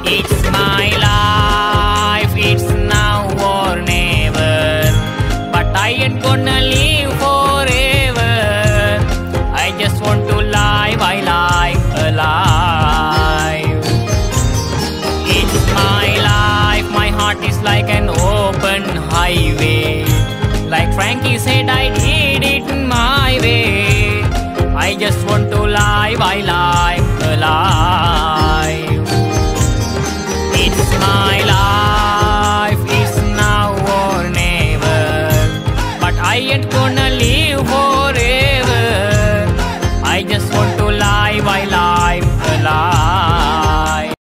It's my life, it's now or never. But I ain't gonna live forever. I just want to live, I live alive. It's my life, my heart is like an open highway. Like Frankie said, I did it my way. I just want to live, I live.